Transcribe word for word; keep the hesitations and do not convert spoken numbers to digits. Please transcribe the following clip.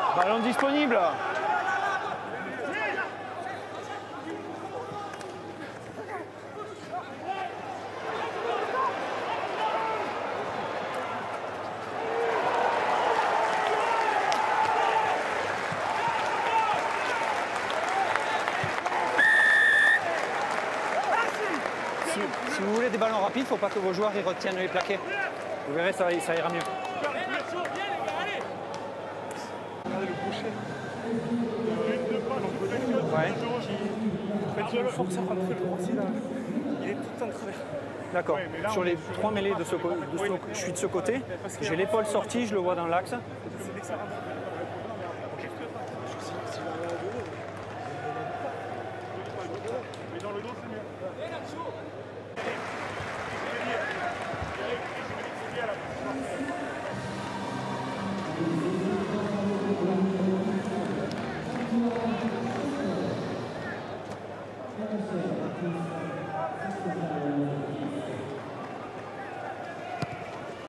Ballon disponible. Si, si vous voulez des ballons rapides, il ne faut pas que vos joueurs ils retiennent les plaqués. Vous verrez, ça, ça ira mieux. Regardez le crochet. Une de pas, donc peut-être Ouais. qui. En fait, le force à rentrer le aussi là. Il est tout en travers. D'accord. Ouais, mais là, Sur on les est sur trois une mêlées de marche, ce côté, oui. je suis de ce côté. Parce qu'il y a J'ai un l'épaule force, sortie, je le vois dans l'axe. C'est dès que ça rentre. Mais dans le dos, c'est mieux. Thank you.